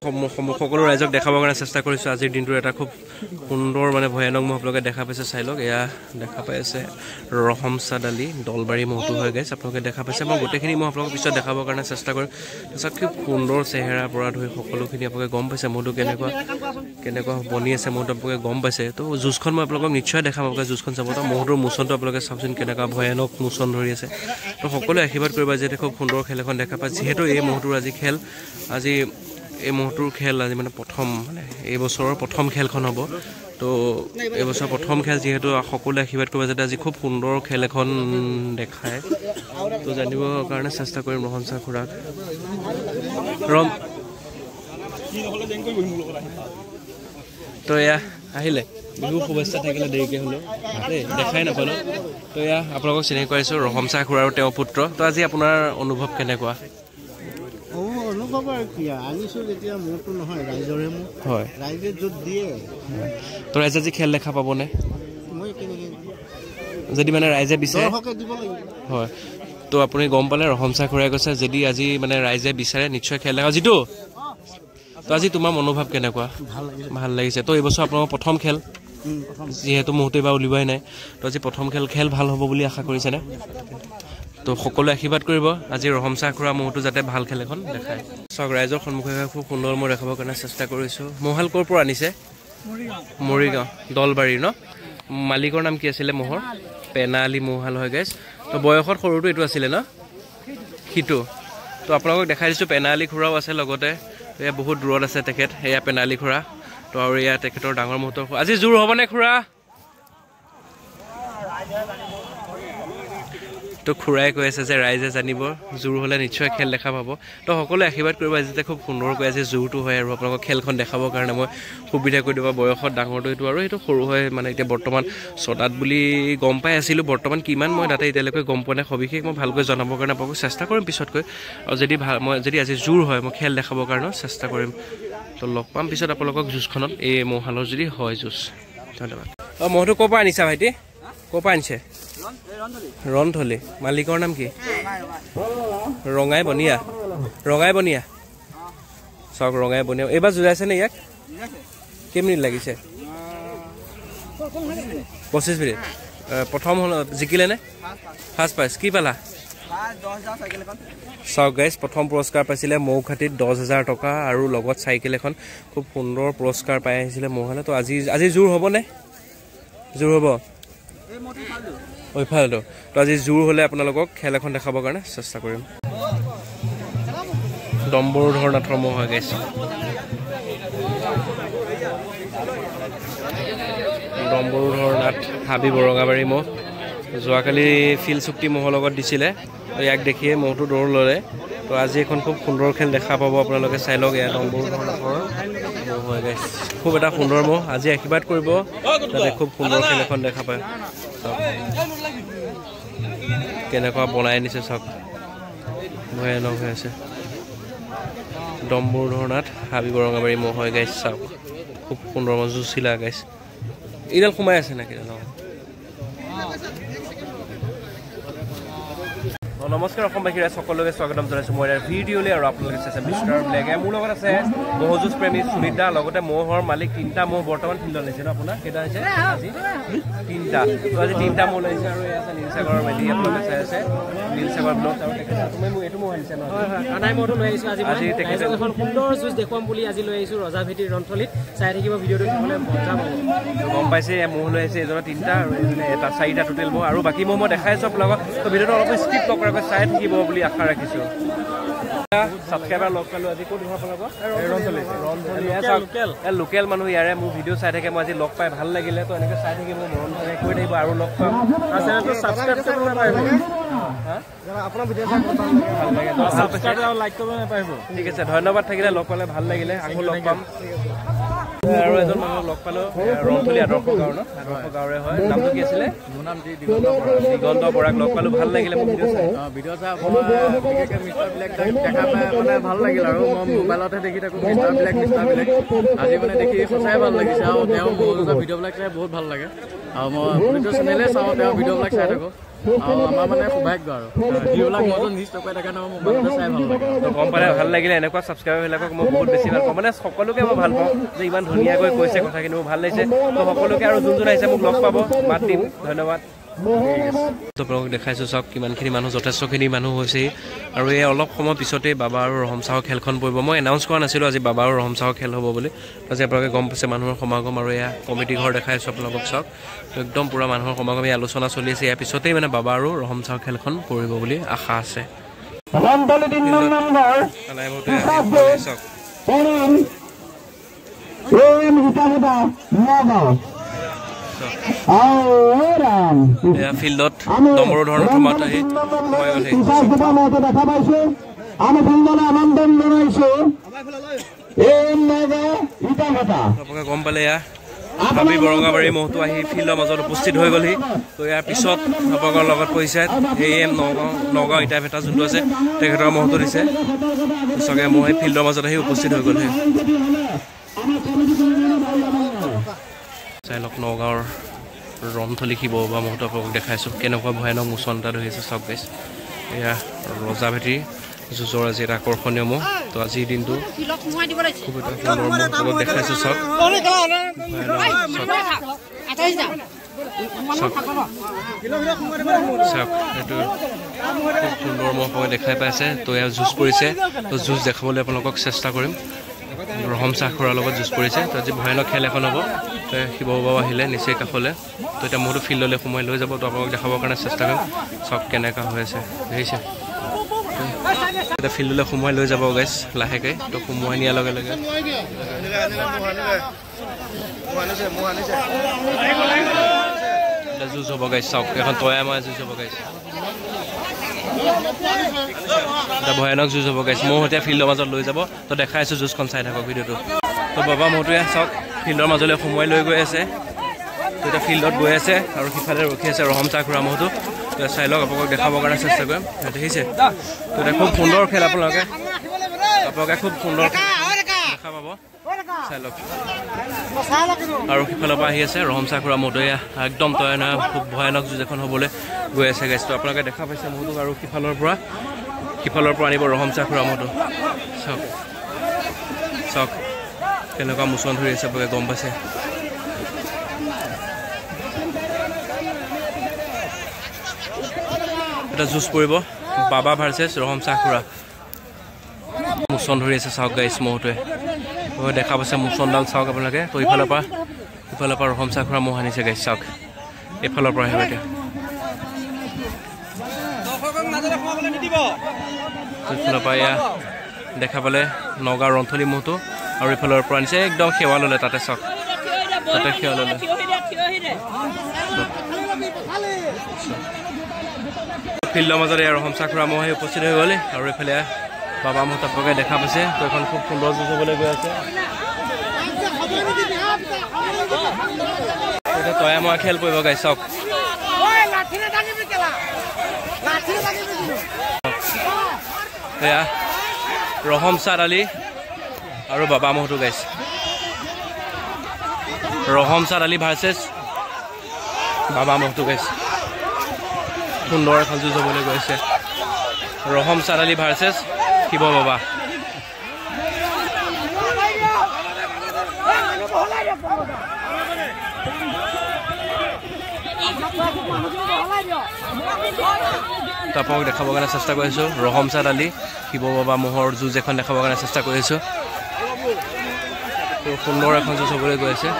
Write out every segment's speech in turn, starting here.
সকলো ৰাইজক দেখাবৰ কাৰণে চেষ্টা কৰিছোঁ আজিৰ দিনটোৰ এটা খুব সুন্দৰ মানে ভয়ানক মহ আপোনালোকে দেখা পাইছে চাই লওক এয়া দেখা পাই আছে ৰহমচাদ আলি দলবাৰী মহটো হৈ গৈছে আপোনালোকে দেখা পাইছে মই গোটেইখিনি মহ আপোনালোকক পিছত দেখাবৰ কাৰণে চেষ্টা কৰিম তাৰপিছত খুব সুন্দৰ চেহেৰাৰ পৰা ধৰি সকলোখিনি আপোনালোকে গম পাইছে মহটো কেনেকুৱা বনি আছে মহটো আপোনালোকে গম পাইছে তো জুচখন মই আপোনালোকক নিশ্চয় দেখাম আপোনালোকে জুচখন চাব তো মহটোৰ মোচনটো আপোনালোকে চাওকচোন কেনেকুৱা ভয়ানক মোচন ধৰি আছে তো সকলোৱে আশীৰ্বাদ কৰিবা যে খুব সুন্দৰ খেল এখন দেখা পায় যিহেতু এই মহটোৰ আজি এই মহটোৰ খেল আজি মানে প্ৰথম মানে এই বছৰৰ প্ৰথম খেলখন হ'ব তো এই বছৰৰ প্ৰথম খেল যিহেতু সকলোৱে আশীৰ্বাদ কৰিব যাতে আজি খুব সুন্দৰ খেল এখন দেখায় তো জানিবৰ কাৰণে চেষ্টা কৰিম ৰহমচা খুৰাক তো এয়া আহিলে বিহু শুভেচ্ছা থাকিলে দেৰিকৈ হ'লেও দেই দেখাই নাপালোঁ তো এয়া আপোনালোকক চিনাকি কৰাইছোঁ ৰহমচা খুৰা আৰু তেওঁৰ পুত্ৰ তো আজি আপোনাৰ অনুভৱ কেনেকুৱা অনুভৱ আৰু কি আনিছোঁ যেতিয়া মোৰটো নহয় ৰাইজৰে মোৰ হয় ৰাইজে য'ত দিয়ে তো ৰাইজে আজি খেল দেখা পাবনে মই কেনেকৈ যদি মানে ৰাইজে বিচাৰে দিব লাগিব হয় তো আপুনি গম পালে ৰহমচা খুৰাই কৈছে যদি আজি মানে ৰাইজে বিচাৰে নিশ্চয় খেল দেখা যিটো তো আজি তোমাৰ মনোভাৱ কেনেকুৱা ভাল লাগিছে তো এইবছৰ আপোনালোকৰ প্ৰথম খেল যিহেতু মহটো এইবাৰ উলিওৱাই নাই তো আজি প্ৰথম খেল ভাল হ'ব বুলি আশা কৰিছেনে তো সকলোৱে আশীৰ্বাদ কৰিব আজি ৰহমচা খুৰা মহটো যাতে ভাল খেল এখন দেখায় চাওক ৰাইজৰ সন্মুখে খুব সুন্দৰ মই দেখাবৰ কাৰণে চেষ্টা কৰিছোঁ মহাল ক'ৰ পৰা আনিছে মৰিগাঁও দলবাৰী ন মালিকৰ নাম কি আছিলে মহৰ পেনালি মহাল হৈ গৈছে তো বয়সত সৰুটো এইটো আছিলে ন সিটো তো আপোনালোকক দেখাই দিছোঁ পেনালি খুৰাও আছে লগতে এয়া বহুত দূৰত আছে তেখেত এয়া পেনালি খুৰা তো আৰু এয়া তেখেতৰ ডাঙৰ মহতৰ আজি জোৰ হ'বনে খুৰা তো খুৰাই কৈ আছে যে ৰাইজে জানিব জোৰ হ'লে নিশ্চয় খেল দেখা পাব তো সকলোৱে আশীৰ্বাদ কৰিব যাতে খুব সুন্দৰকৈ আজি জোৰটো হয় আৰু আপোনালোকক খেলখন দেখাবৰ কাৰণে মই সুবিধা কৰি দিব বয়সত ডাঙৰটো এইটো আৰু এইটো সৰু হয় মানে এতিয়া বৰ্তমান ছটাত বুলি গম পাই আছিলোঁ বৰ্তমান কিমান মই তাতে এতিয়ালৈকে গম পোৱা নাই সবিশেষ মই ভালকৈ জনাবৰ কাৰণে আপোনালোকক চেষ্টা কৰিম পিছতকৈ আৰু মই যদি আজি জোৰ হয় মই খেল দেখাবৰ কাৰণেও চেষ্টা কৰিম তো লগ পাম পিছত আপোনালোকক যুঁজখনত এই মহালৰ যদি হয় যুঁজ ধন্যবাদ অঁ মহটো ক'ৰ পৰা আনিছা ভাইটি ক'ৰ পৰা আনিছে ৰন্ধলি মালিকৰ নাম কি ৰঙাই বনিয়া চাওক ৰঙাই বনিয়া এইবাৰ জোৰাইছে নে ইয়াক কেইমিনিট লাগিছে 25 মিনিট প্ৰথম হ'ল জিকিলেনে ফাৰ্ষ্ট প্ৰাইজ কি পালা চাওক গাইজ প্ৰথম পুৰস্কাৰ পাইছিলে মৌখাটিত 10,000 টকা আৰু লগত চাইকেল এখন খুব সুন্দৰ পুৰস্কাৰ পাই আহিছিলে মৌহালে তো আজি জোৰ হ'বনে জোৰ হ'ব ওইফালেতো তো আজি জোৰ হ'লে আপোনালোকক খেল এখন দেখাবৰ কাৰণে চেষ্টা কৰিম ডম্বৰুধৰ নাথৰ মহ হৈ গৈছে ডম্বৰুধৰ নাথ হাবি বৰঙাবাৰী মহ যোৱাকালি ফিল্ড চুক্তি মহৰ লগত দিছিলে ইয়াক দেখিয়ে মহটো দৌৰ ল'লে তো আজি এখন খুব সুন্দৰ খেল দেখা পাব আপোনালোকে চাই লওক এয়া ডম্বৰুধৰ নাথৰ মহ হৈ গৈছে খুব এটা সুন্দৰ মহ আজি আশীৰ্বাদ কৰিব যাতে খুব সুন্দৰ খেল এখন দেখা পায় কেনেকুৱা বনাই আনিছে চাওক ভয়ানক হৈ আছে ডম্বৰুধৰ নাথ হাবি বৰঙাবাৰী মহ হৈ গাইছে চাওক খুব সুন্দৰ মহ জুচিলা গাইছে এইডাল সোমাই আছে নেকি নমস্কাৰ অসমবাসী ৰাইজ সকলোকে স্বাগতম জনাইছোঁ মই ভিডিঅ'লৈ আৰু আপোনালোকে চাইছে মিষ্টাৰ ব্লেকে মোৰ লগত আছে মহযুঁজ প্ৰেমী সুনীতা লগতে মহৰ মালিক 3টা মহ বৰ্তমান ফিল্ডত লাগিছে ন আপোনাৰ কেইটা হৈছে আজি 3টা তো আজি 3টা মহ লাগিছে আৰু আছে নীলসাগৰৰ মেধি আপোনালোকে চাই আছে নীলসাগৰ ব্লগ আৰু তুমি মোক এইটো মহ আনিছে ন হয় হয় কানাই মহটো লৈ আহিছোঁ আজি তেখেতে এখন সুন্দৰ যুঁজ দেখুৱাম বুলি আজি লৈ আহিছোঁ ৰজাভেটিৰ ৰন্থলীত চাই থাকিব ভিডিঅ'টো নহ'লে মজা পাব গম পাইছে মহ লৈ আহিছে এজনৰ 3টা আৰু এটা 4টা টোটেল মহ আৰু বাকী মহ মই দেখাই আছোঁ আপোনালোকক তো ভিডিঅ'টো অলপ স্কিপ নকৰাকৈ চাই থাকিব বুলি আশা ৰাখিছোঁ ছাবস্ক্ৰাইবাৰ লগ পালোঁ আজি ক'ত আপোনালোকক লোকেল মানুহ ইয়াৰে মোৰ ভিডিঅ' চাই থাকে মই আজি লগ পাই ভাল লাগিলে তো এনেকৈ চাই থাকিব মৰম কৰি থাকিব আৰু লগ পাম ছাবস্ক্ৰাইব কৰিব নাপাৰিব আপোনাৰ ভিডিঅ' চাই ভাল লাগে ছাবস্ক্ৰাইব আৰু লাইক কৰিব নাপাৰিব ঠিক আছে ধন্যবাদ থাকিলে লগ পালে ভাল লাগিলে আকৌ লগ পাম আৰু এজন মানুহ লগ পালোঁ ৰন্থলী আদৰ্শ গাঁৱৰ ন আদৰ্শ গাঁৱৰে হয় নামটো কি আছিলে মোৰ নাম দিগন্ত বৰাক লগ পালোঁ ভাল লাগিলে মোৰ ভিডিঅ' চাই বিশেষকৈ মিষ্টাৰ ব্লেক দেখা পাই মানে ভাল লাগিল আৰু মই মোবাইলতে দেখি থাকোঁ মিষ্টাৰ ব্লেক আজি মানে দেখি সঁচাই ভাল লাগিছে আৰু তেওঁ ভিডিঅ'বিলাক চাই বহুত ভাল লাগে আৰু মই প্ৰতিটো চেনেলে চাওঁ তেওঁৰ ভিডিঅ'বিলাক চাই থাকোঁ আৰু আমাৰ মানে সৌভাগ্য আৰু যিবিলাক নতুন নিজ টকাই থাকে নহয় মোবাইলতে চাই ভাল লাগে গম পালে ভাল লাগিলে এনেকুৱা ছাবস্ক্ৰাইবাৰবিলাকক মই বহুত বেছি ভাল পাওঁ মানে সকলোকে মই ভাল পাওঁ যে ইমান ধুনীয়াকৈ কৈছে কথাখিনি মোৰ ভাল লাগিছে তো সকলোকে আৰু যোন আহিছে মোক লগ পাব মাত দিম ধন্যবাদ আপোনালোকক দেখাইছোঁ চাওক কিমানখিনি মানুহ যথেষ্টখিনি মানুহ হৈছে আৰু এই অলপ সময় পিছতেই বাবা আৰু ৰহম চাহৰ খেলখন পৰিব মই এনাউন্স কৰা নাছিলোঁ আজি বাবা আৰু ৰহম চাহৰ খেল হ'ব বুলি আজি আপোনালোকে গম পাইছে মানুহৰ সমাগম আৰু এয়া কমিটি ঘৰ দেখাইছোঁ আপোনালোকক চাওক একদম পূৰা মানুহৰ সমাগম এই আলোচনা চলি আছে ইয়াৰ পিছতেই মানে বাবা আৰু ৰহম চাহৰ খেলখন পৰিব বুলি আশা আছে ফিল্ডত ডমৰু ধৰণৰ মাত আহি আপোনালোকে গম পালে এয়া হাবি বৰঙাবাৰী মহটো আহি ফিল্ডৰ মাজত উপস্থিত হৈ গ'লহি তো ইয়াৰ পিছত আপোনালোকৰ লগত পৰিছে AM নগাঁও ইটা ভেটা যোনটো আছে তেখেতৰ মহটো দিছে সঁচাকৈ মই ফিল্ডৰ মাজত আহি উপস্থিত হৈ গ'লহি চাই লওক নগাঁৱৰ ৰন্থলী শিৱ বা মহটো আপোনালোকক দেখাইছোঁ কেনেকুৱা ভয়ানক মোচন এটা ধৰিছে চাওক গাইছ এয়া ৰজা ভেটিৰ যুঁজৰ আজি এটা আকৰ্ষণীয় মহ তো আজিৰ দিনটো খুব এটা সুন্দৰ মহ আপোনালোকক দেখাইছোঁ চাওক চাওক এইটো খুব সুন্দৰ মহ আপোনালোকে দেখাই পাইছে তো এয়া যুঁজ পৰিছে তো যুঁজ দেখাবলৈ আপোনালোকক চেষ্টা কৰিম ৰহম চাহ খুৰাৰ লগত যুঁজ পৰিছে তো আজি ভয়ানক খেল এখন হ'ব তো শিৱ বাবা আহিলে নিচেই কাষলৈ তো এতিয়া মোৰতো ফিল্ডলৈ সোমাই লৈ যাব তো আপোনালোকক দেখাবৰ কাৰণে চেষ্টা কৰিম চাওক কেনেকুৱা হৈ আছে দেখিছে এতিয়া ফিল্ডলৈ সোমাই লৈ যাব গাইছ লাহেকৈ তো সোমোৱাই নিয়াৰ লগে লগে এতিয়া যুঁজ হ'ব গাইছ চাওক এখন তয়াৰ মই যুঁজ হ'ব গাইছ এটা ভয়ানক যুঁজ হ'ব গাইছ মহ এতিয়া ফিল্ডৰ মাজত লৈ যাব তো দেখাইছোঁ যুঁজখন চাই থাকক ভিডিঅ'টো তো বাবা মহটোৱে চাওক ফিল্ডৰ মাজলৈ সোমোৱাই লৈ গৈ আছে তো এতিয়া ফিল্ডত গৈ আছে আৰু সিফালে ৰখি আছে ৰহম চাহ খুৰা মহটো চাই লওক আপোনালোকক দেখাবৰ কাৰণে চেষ্টা কৰিম দেখিছে তো এতিয়া খুব সুন্দৰ খেল আপোনালোকে খুব সুন্দৰ দেখা পাব চাই লওক আৰু সিফালৰ পৰা আহি আছে ৰহম চাহ খুৰা মহটো একদম তয়াৰ নহয় খুব ভয়ানক যুঁজ এখন হ'বলৈ গৈ আছে গাইছটো আপোনালোকে দেখা পাইছে মহটোক আৰু সিফালৰ পৰা আনিব ৰহম চাহ খুৰা মহটো চাওক চাওক কেনেকুৱা মোচন ধৰি আছে আপোনালোকে গম পাইছে এটা যুঁজ পৰিব বাবা ভাৰ্চেছ ৰহম চাহ খুৰা মোচন ধৰি আছে চাওক গাইছ মহটোৱে দেখা পাইছে মোচনডাল চাওক আপোনালোকে তো ইফালৰ পৰা ৰহম চাহ খুৰা মহ আনিছে গাইছ চাওক এইফালৰ পৰা আহিব এতিয়া ইফালৰ পৰা এয়া দেখা পালে নগাঁও ৰন্থলী মহটো আৰু ইফালৰ পৰা আনিছে একদম সেৱা ল'লে তাতে চাওক তাতে সেৱা ল'লে ফিল্ডৰ মাজত এয়া ৰহম চাহ খুৰা মহ আহি উপস্থিত হৈ গ'লে আৰু এইফালে বাবা মহ আপোনালোকে দেখা পাইছে তো এখন খুব সুন্দৰ যুঁজ হ'বলৈ গৈ আছে এতিয়া তয়া মৰা খেল পৰিব গাইছ চাওক এয়া ৰহম চাঁদ আলি আৰু বাবা মহটো গাইছ ৰহম চাঁদ আলি ভাৰ্চেছ বাবা মহটো গাইছ সুন্দৰ এখন যুঁজ হ'বলৈ গৈ আছে ৰহম চাঁদ আলি ভাৰ্চেছ শিৱ বাবা আপোনালোকক দেখাবৰ কাৰণে চেষ্টা কৰিছোঁ ৰহম চাঁদ আলি শিৱ বাবা মহৰ যুঁজ এখন দেখাবৰ কাৰণে চেষ্টা কৰিছোঁ সুন্দৰ এখন যুঁজ হ'বলৈ গৈ আছে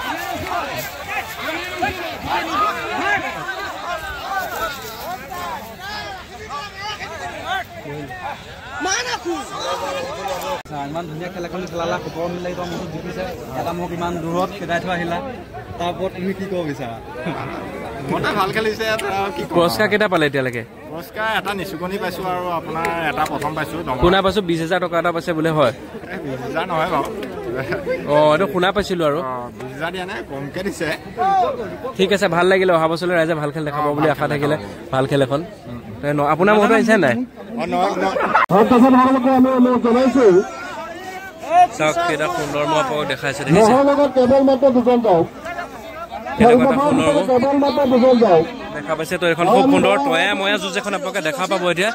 ইমান ধুনীয়া খেল এখন খেলালা খবৰ মিলাই মোক জিকিছে এটা মোক ইমান দূৰত খেদাই থৈ আহিলা তাৰ ওপৰত তুমি কি ক'ব বিচাৰা মনে ভাল খেলিছে পুৰস্কাৰ কেইটা পালে এতিয়ালৈকে পুৰস্কাৰ এটা নিচুকনি পাইছোঁ আৰু আপোনাৰ এটা প্ৰথম পাইছোঁ শুনা পাইছোঁ 20,000 টকা এটা পাইছে বোলে হয় 20,000 নহয় বাৰু অঁ এইটো শুনা পাইছিলোঁ আৰু 20,000 দিয়া নাই কমকৈ দিছে ঠিক আছে ভাল লাগিলে অহা বছৰলৈ ৰাইজে ভাল খেল দেখাব বুলি আশা থাকিলে ভাল খেল এখন আপোনাৰ মহটো আহিছে নাই চাওক কেইটা সুন্দৰ মহ আপোনালোকক দেখাইছে দেখিছে কেনেকুৱা এটা সুন্দৰ দেখা পাইছে। তো এখন খুব সুন্দৰ তয়া ময়া যুঁজ এখন আপোনালোকে দেখা পাব এতিয়া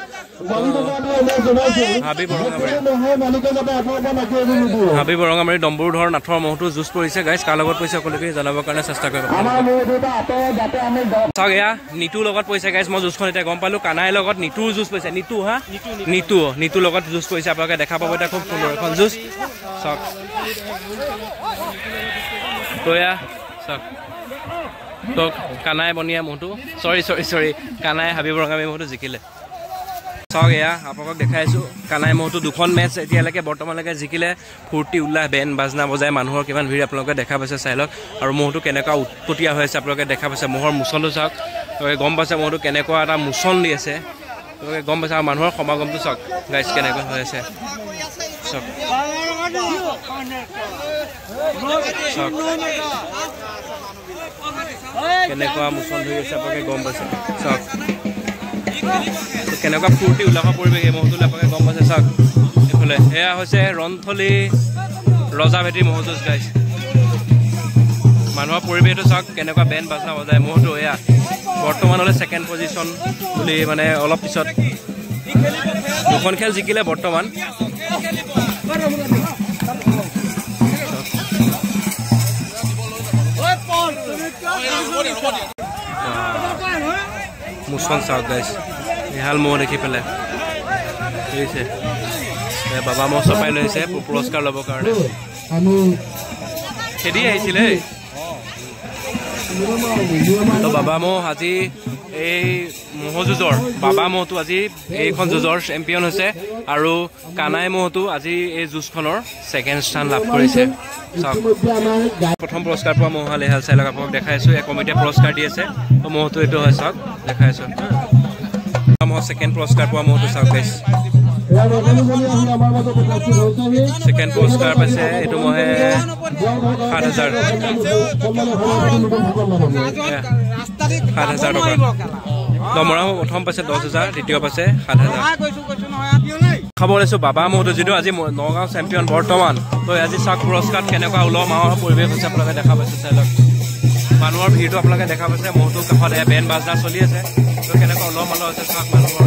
হাবি বৰঙামাৰী ডম্বৰুধৰ নাথৰ মহটো যুঁজ পৰিছে গাইজ। কাৰ লগত পৰিছে সকলোকে জনাবৰ কাৰণে চেষ্টা কৰিব। চাওক এয়া নিতুৰ লগত পৰিছে গাইজ। মই যুঁজখন এতিয়া গম পালো কানাইৰ লগত নিতুৰ যুঁজ পৰিছে। নিতুৰ লগত যুঁজ পৰিছে আপোনালোকে দেখা পাব এতিয়া খুব সুন্দৰ এখন যুঁজ। চাওক তয়া চাওক তো কানাই বনিয়া মহটো চৰি কানাই হাবি বৰঙামাৰী মহটো জিকিলে। চাওক এয়া আপোনালোকক দেখাইছোঁ কানাই মহটো দুখন মেচ এতিয়ালৈকে বৰ্তমানলৈকে জিকিলে। ফূৰ্তি উল্লাহ বেন বাজনা বজাই মানুহৰ কিমান ভিৰ আপোনালোকে দেখা পাইছে চাই লওক। আৰু মহটো কেনেকুৱা উৎপতীয়া হৈ আছে আপোনালোকে দেখা পাইছে। মহৰ মোচনটো চাওক তেওঁলোকে গম পাইছে মহটো কেনেকুৱা এটা মোচন দি আছে তেওঁলোকে গম পাইছে। আৰু মানুহৰ সমাগমটো চাওক গাইজ কেনেকুৱা হৈ আছে চাওক কেনেকুৱা মোচন ধৰি আছে আপোনালোকে গম পাইছে। চাওক কেনেকুৱা ফূৰ্তি উল্লাসৰ পৰিৱেশ এই মহটোলৈ আপোনালোকে গম পাইছে। চাওক এইফালে এয়া হৈছে ৰন্থলী ৰজা ভেটিৰ মহ যুঁজ গাইজ। মানুহৰ পৰিৱেশটো চাওক কেনেকুৱা বেন বাজনা বজায় মহটো। এয়া বৰ্তমানলৈ ছেকেণ্ড পজিশ্যন বুলি মানে অলপ পিছত দুখন খেল জিকিলে বৰ্তমান। মোচন চাওক গাইজ এহাল মহ দেখি পেলাই বুজিছে। বাবা মহ চপাই লৈছে পুৰস্কাৰ ল'বৰ কাৰণে খেদি আহিছিলে। তো বাবা মহ আজি এই ম'হ যুঁজৰ বাবা মহটো আজি এইখন যুঁজৰ চেম্পিয়ন হৈছে। আৰু কানাই মহটো আজি এই যুঁজখনৰ ছেকেণ্ড স্থান লাভ কৰিছে। চাওক প্ৰথম পুৰস্কাৰ পোৱা মহ হাল এহাল চাই লওক আপোনাক দেখাইছোঁ। এক কমিটিয়ে পুৰস্কাৰ দি আছে। তো মহটো এইটো হয় চাওক দেখাইছোঁ। মহ ছেকেণ্ড পুৰস্কাৰ পোৱা মহটো চাওক গাইজ। ছেকেণ্ড পুৰস্কাৰ পাইছে এইটো মহে ৭,০০০ টকা। দমৰা মহ প্ৰথম পাইছে ১০,০০০, দ্বিতীয় পাইছে ৭,০০০। খবৰ লৈছোঁ বাবা মহটো যিটো আজি নগাঁও চেম্পিয়ন বৰ্তমান। তো আজি চাওক পুৰস্কাৰত কেনেকুৱা উলহ মাহৰ পৰিৱেশ হৈছে আপোনালোকে দেখা পাইছে চাই লওক। মানুহৰ ভিৰটো আপোনালোকে দেখা পাইছে। মহটোৰ কাষত বেন বাজনা চলি আছে। তো কেনেকুৱা উলহ মালহ হৈছে চাওক মানুহৰ।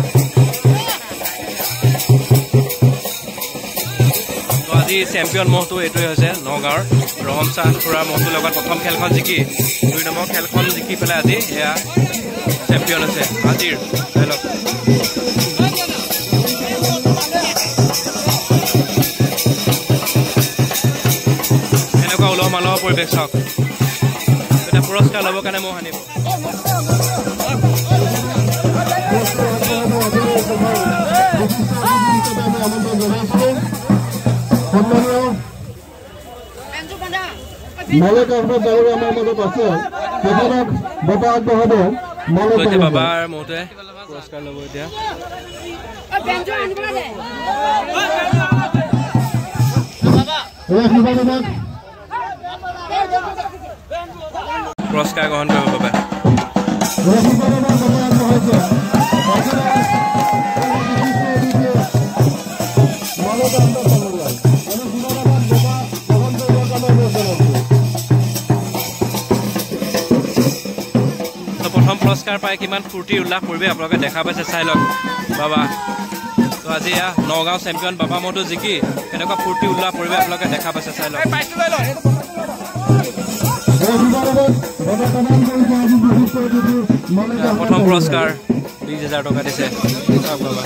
আজি চেম্পিয়ন মহটো এইটোৱে হৈছে নগাঁৱৰ ৰহম শ্বাহ খুৰাৰ মহটোৰ লগত প্ৰথম খেলখন জিকি ২ নম্বৰ খেলখন জিকি পেলাই আজি এয়া চেম্পিয়ন হৈছে আজিৰ চাই লওক। এনেকুৱা উলহ মালহৰ পৰিৱেশ চাওক। এটা পুৰস্কাৰ ল'বৰ কাৰণে মহ আনিব। বাবাৰ মহটোৱে পুৰস্কাৰ ল'ব এতিয়া। পুৰস্কাৰ গ্ৰহণ কৰিব বাবে প্ৰথম পুৰস্কাৰ পাই কিমান ফূৰ্তি উল্লাস পৰিৱেশ আপোনালোকে দেখা পাইছে চাই লওক বাবা। তো আজি এয়া নগাঁও চেম্পিয়ন বাবা মহটো জিকি এনেকুৱা ফূৰ্তি উল্লাস পৰিৱেশ আপোনালোকে দেখা পাইছে চাই লওক। প্ৰথম পুৰস্কাৰ ২০,০০০ টকা দিছে চাওক বাবা।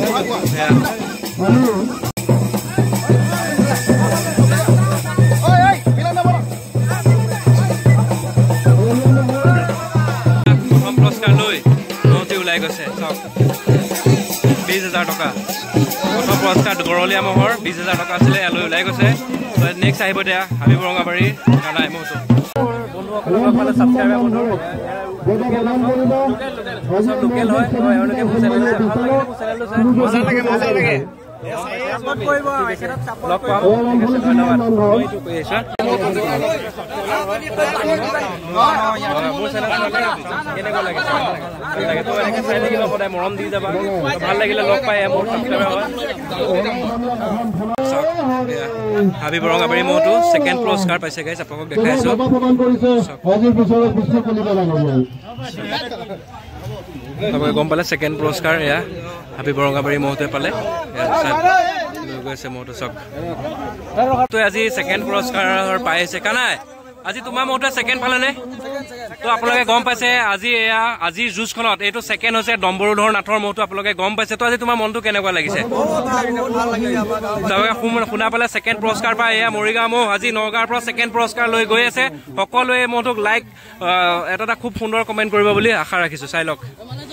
প্ৰথম পুৰস্কাৰ লৈ মহটি ওলাই গৈছে চাওক ২০,০০০ টকা। প্ৰথম পুৰস্কাৰ গৰলীয়া মহৰ ২০,০০০ টকা আছিলে ইয়ালৈ ওলাই গৈছে। নেক্সট আহিব এতিয়া হাবি বৰঙাবাৰী কানাই মহটো। লোকেল হয় লগ পাম ঠিক আছে ধন্যবাদ এইটো কৈ আছো মোৰ চেনেল কেনেকুৱা লাগিছে লাগে তো এনেকৈ চাই থাকিলে সদায় মৰম দি যাবা ভাল লাগিলে লগ পাই মোৰ ছাবস্ক্ৰাইবাৰ হয় হাবি বৰঙাবাৰী মহটো ছেকেণ্ড পুৰস্কাৰ পাইছে গাইজ আপোনালোকক দেখাই আছো আপোনালোকে গম পালে ছেকেণ্ড পুৰস্কাৰ এয়া হাবি বৰঙাবাৰী মহটোৱে পালে লৈ গৈছে মহটো চাওক আজি ছেকেণ্ড পুৰস্কাৰ পাইছে কানাই আজি তোমাৰ মহটোৱে ছেকেণ্ড পালেনে তো আপোনালোকে গম পাইছে আজি এয়া আজিৰ যুঁজখনত এইটো ছেকেণ্ড হৈছে ডম্বৰুধৰ নাথৰ মহটো আপোনালোকে গম পাইছে তো আজি তোমাৰ মনটো কেনেকুৱা লাগিছে শুনা পালে ছেকেণ্ড পুৰস্কাৰ পাই এয়া মৰিগাঁও মহ আজি নগাঁৱৰ পৰা ছেকেণ্ড পুৰস্কাৰ লৈ গৈ আছে সকলোৱে মহটোক লাইক এটা খুব সুন্দৰ কমেণ্ট কৰিব বুলি আশা ৰাখিছো চাই লওক